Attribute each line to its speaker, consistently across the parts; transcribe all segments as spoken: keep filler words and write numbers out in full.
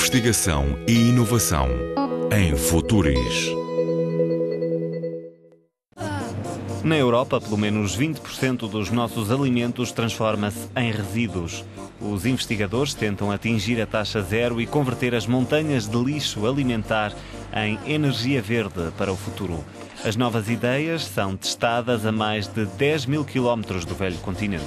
Speaker 1: Investigação e inovação em Futuris.
Speaker 2: Na Europa, pelo menos vinte por cento dos nossos alimentos transforma-se em resíduos. Os investigadores tentam atingir a taxa zero e converter as montanhas de lixo alimentar em energia verde para o futuro. As novas ideias são testadas a mais de dez mil quilómetros do velho continente.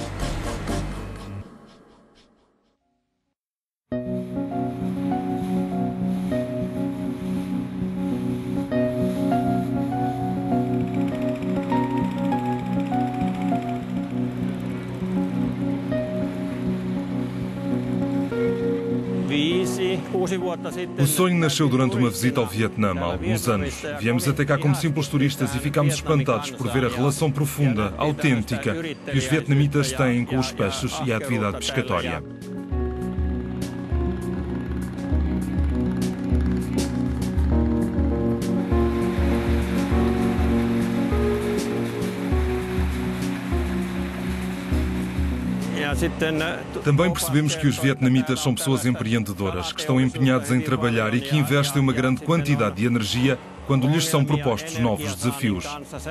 Speaker 3: O sonho nasceu durante uma visita ao Vietnã há alguns anos. Viemos até cá como simples turistas e ficámos espantados por ver a relação profunda, autêntica, que os vietnamitas têm com os peixes e a atividade pescatória. Também percebemos que os vietnamitas são pessoas empreendedoras, que estão empenhados em trabalhar e que investem uma grande quantidade de energia quando lhes são propostos novos desafios.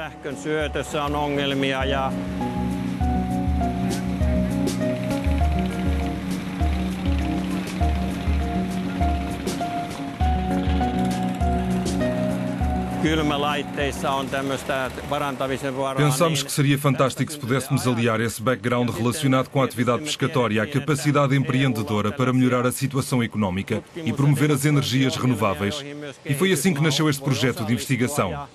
Speaker 3: Pensámos que seria fantástico se pudéssemos aliar esse background relacionado com a atividade pescatória à capacidade empreendedora para melhorar a situação económica e promover as energias renováveis. E foi assim que nasceu este projeto de investigação.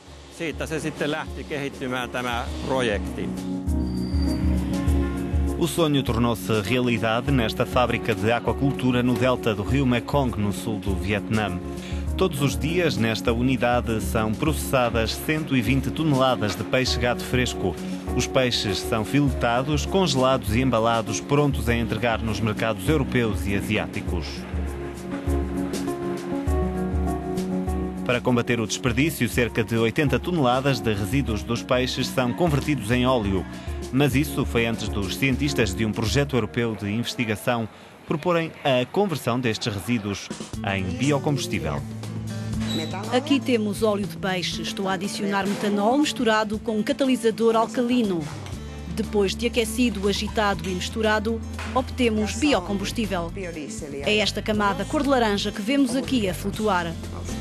Speaker 2: O sonho tornou-se realidade nesta fábrica de aquacultura no delta do rio Mekong, no sul do Vietnã. Todos os dias, nesta unidade, são processadas cento e vinte toneladas de peixe-gato fresco. Os peixes são filetados, congelados e embalados, prontos a entregar nos mercados europeus e asiáticos. Para combater o desperdício, cerca de oitenta toneladas de resíduos dos peixes são convertidos em óleo. Mas isso foi antes dos cientistas de um projeto europeu de investigação proporem a conversão destes resíduos em biocombustível.
Speaker 4: Aqui temos óleo de peixe. Estou a adicionar metanol misturado com um catalisador alcalino. Depois de aquecido, agitado e misturado, obtemos biocombustível. É esta camada cor de laranja que vemos aqui a flutuar.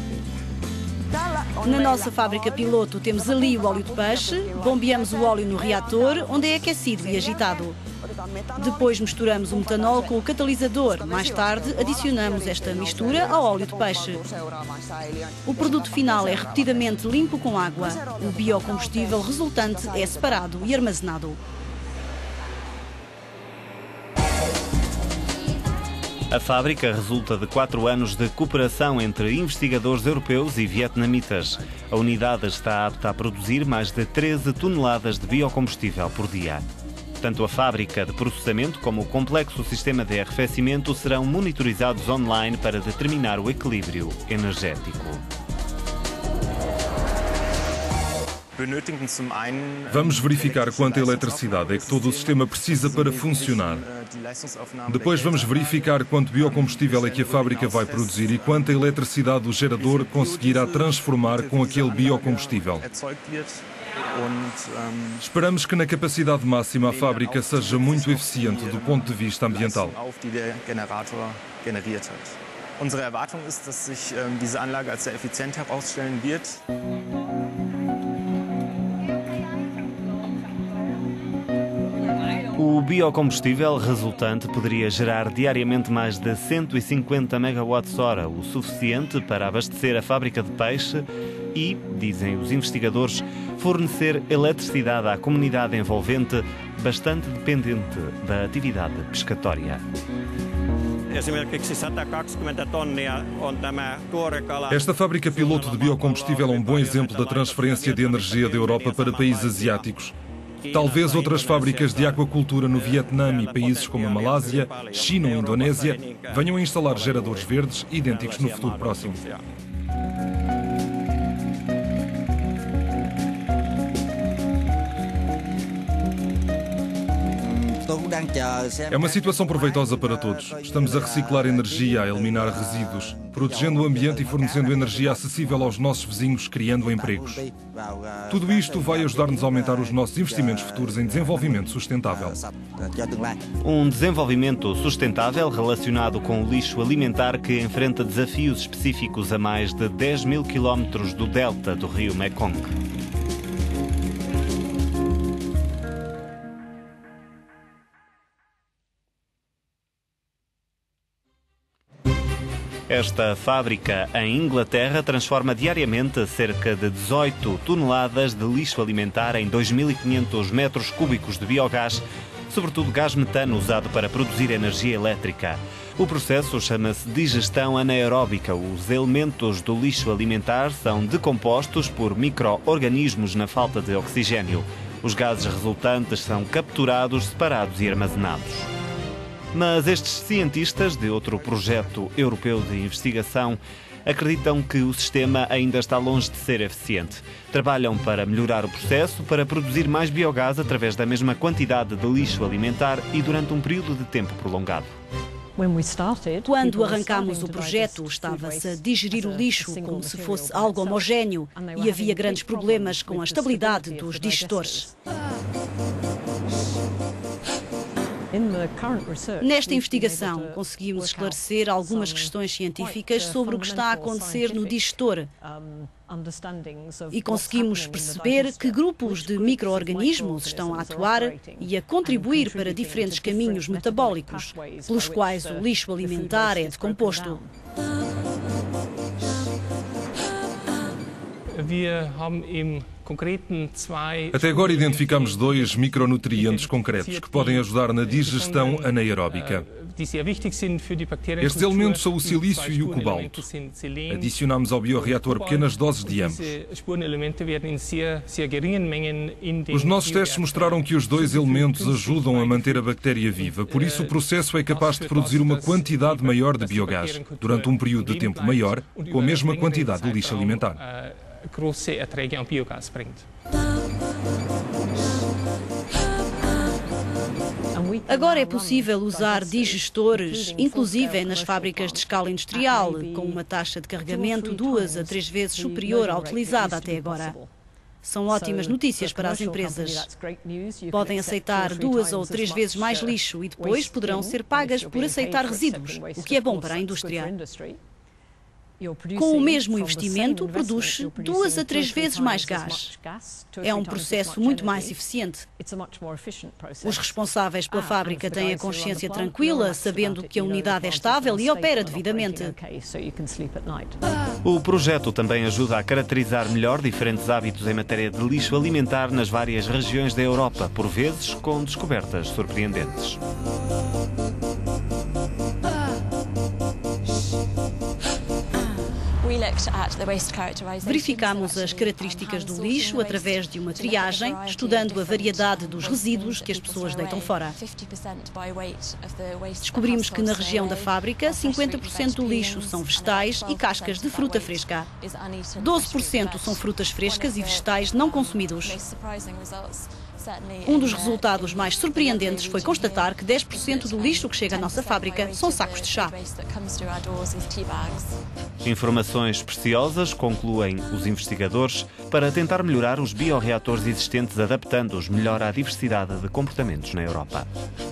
Speaker 4: Na nossa fábrica piloto temos ali o óleo de peixe, bombeamos o óleo no reator, onde é aquecido e agitado. Depois misturamos o metanol com o catalisador. Mais tarde, adicionamos esta mistura ao óleo de peixe. O produto final é repetidamente limpo com água. O biocombustível resultante é separado e armazenado.
Speaker 2: A fábrica resulta de quatro anos de cooperação entre investigadores europeus e vietnamitas. A unidade está apta a produzir mais de treze toneladas de biocombustível por dia. Tanto a fábrica de processamento como o complexo sistema de arrefecimento serão monitorizados online para determinar o equilíbrio energético.
Speaker 3: Vamos verificar quanta eletricidade é que todo o sistema precisa para funcionar. Depois vamos verificar quanto biocombustível é que a fábrica vai produzir e quanta eletricidade o gerador conseguirá transformar com aquele biocombustível. Esperamos que na capacidade máxima a fábrica seja muito eficiente do ponto de vista ambiental.
Speaker 5: Unsere Erwartung ist, dass sich diese Anlage als sehr effizient herausstellen wird.
Speaker 2: O biocombustível resultante poderia gerar diariamente mais de cento e cinquenta megawatts-hora, o suficiente para abastecer a fábrica de peixe e, dizem os investigadores, fornecer eletricidade à comunidade envolvente, bastante dependente da atividade pescatória.
Speaker 3: Esta fábrica piloto de biocombustível é um bom exemplo da transferência de energia da Europa para países asiáticos. Talvez outras fábricas de aquacultura no Vietnã e países como a Malásia, China ou Indonésia venham a instalar geradores verdes idênticos no futuro próximo. É uma situação proveitosa para todos. Estamos a reciclar energia, a eliminar resíduos, protegendo o ambiente e fornecendo energia acessível aos nossos vizinhos, criando empregos. Tudo isto vai ajudar-nos a aumentar os nossos investimentos futuros em desenvolvimento sustentável.
Speaker 2: Um desenvolvimento sustentável relacionado com o lixo alimentar que enfrenta desafios específicos a mais de dez mil quilómetros do delta do rio Mekong. Esta fábrica em Inglaterra transforma diariamente cerca de dezoito toneladas de lixo alimentar em dois mil e quinhentos metros cúbicos de biogás, sobretudo gás metano usado para produzir energia elétrica. O processo chama-se digestão anaeróbica. Os elementos do lixo alimentar são decompostos por micro-organismos na falta de oxigênio. Os gases resultantes são capturados, separados e armazenados. Mas estes cientistas de outro projeto europeu de investigação acreditam que o sistema ainda está longe de ser eficiente. Trabalham para melhorar o processo, para produzir mais biogás através da mesma quantidade de lixo alimentar e durante um período de tempo prolongado.
Speaker 4: Quando arrancámos o projeto, estava-se a digerir o lixo como se fosse algo homogéneo e havia grandes problemas com a estabilidade dos digestores. Nesta investigação, conseguimos esclarecer algumas questões científicas sobre o que está a acontecer no digestor e conseguimos perceber que grupos de micro-organismos estão a atuar e a contribuir para diferentes caminhos metabólicos, pelos quais o lixo alimentar é decomposto.
Speaker 3: Até agora identificamos dois micronutrientes concretos que podem ajudar na digestão anaeróbica. Estes elementos são o silício e o cobalto. Adicionamos ao bioreator pequenas doses de ambos. Os nossos testes mostraram que os dois elementos ajudam a manter a bactéria viva, por isso o processo é capaz de produzir uma quantidade maior de biogás, durante um período de tempo maior, com a mesma quantidade de lixo alimentar.
Speaker 4: Agora é possível usar digestores, inclusive nas fábricas de escala industrial, com uma taxa de carregamento duas a três vezes superior à utilizada até agora. São ótimas notícias para as empresas. Podem aceitar duas ou três vezes mais lixo e depois poderão ser pagas por aceitar resíduos, o que é bom para a indústria. Com o mesmo investimento, produz duas a três vezes mais gás. É um processo muito mais eficiente. Os responsáveis pela fábrica têm a consciência tranquila, sabendo que a unidade é estável e opera devidamente.
Speaker 2: O projeto também ajuda a caracterizar melhor diferentes hábitos em matéria de lixo alimentar nas várias regiões da Europa, por vezes com descobertas surpreendentes.
Speaker 4: Verificámos as características do lixo através de uma triagem, estudando a variedade dos resíduos que as pessoas deitam fora. Descobrimos que na região da fábrica, cinquenta por cento do lixo são vegetais e cascas de fruta fresca. doze por cento são frutas frescas e vegetais não consumidos. Um dos resultados mais surpreendentes foi constatar que dez por cento do lixo que chega à nossa fábrica são sacos de chá.
Speaker 2: Informações preciosas, concluem os investigadores, para tentar melhorar os bioreatores existentes, adaptando-os melhor à diversidade de comportamentos na Europa.